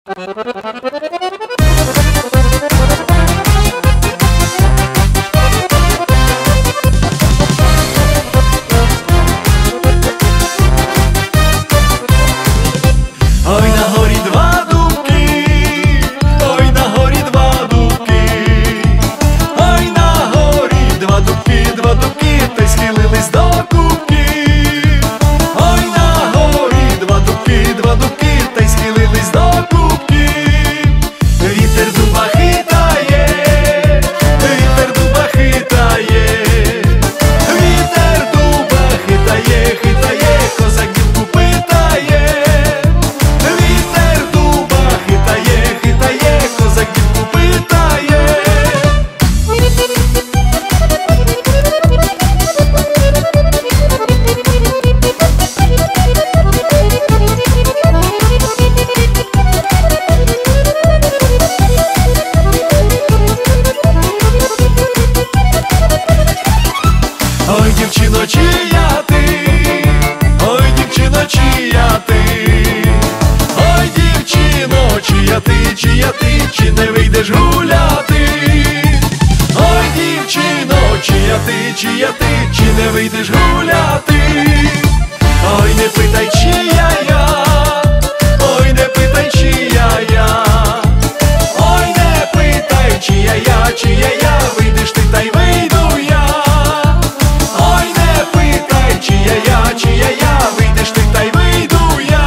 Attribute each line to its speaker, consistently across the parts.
Speaker 1: Ой, на горі два дубки, ой, на горі два дубки, ой, на горі два дубки, та й схилились до кубки. Ой, на горі два дубки, та й схилились до кубки. Вітер дуба хитає, вітер дуба хитає, вітер дуба хитає, хитає, козак дівку питає. Вітер дуба хитає, хитає, козак дівку питає. Ой, дівчино, чия ти, ой, дівчино, чия ти, ой, дівчино, чия ти, чи не вийдеш гуляти? Ой, дівчино, чия ти, чи не вийдеш гуляти? Ой, не питай, чия я, ой, не питай, чия я, ой, не питай, чия я, вийдеш ти, та й вийду я. Ой, не питай, чия я, вийдеш ти, та й вийду я.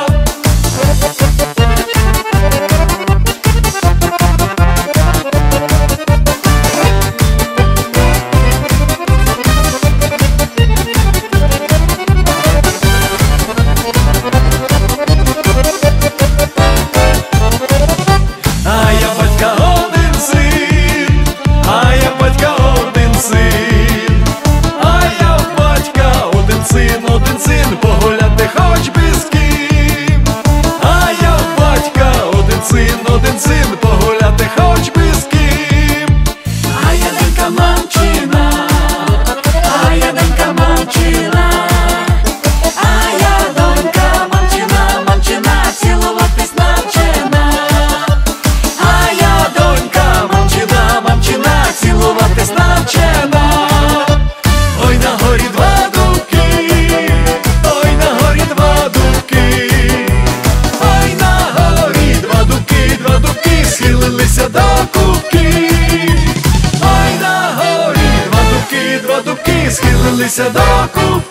Speaker 1: А я батька один син, а я батька один син, а я в батька один син, погуляти хоч би з ким. А я в батька один син, погуляти хоч би з ким. А я донька мамчина, а я донька мамчина, а я донька мамчина, мамчина, цілуватись навчена. А я донька мамчина, мамчина, цілуватись навчена. Ой, на горі два дубки, ой, на горі два дубки, ой, на горі два дубки, схилилися до кубки. Ой, на горі два дубки, схилилися до кубки.